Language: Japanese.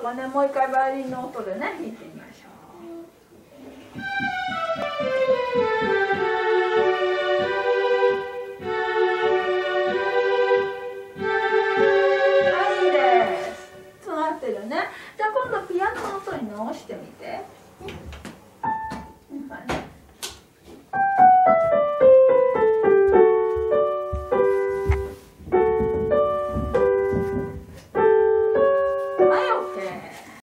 こね、もう一回バイオリンの音でね弾いてみましょう。はい、いいです。つながってるね。じゃあ今度ピアノの音に直してみて。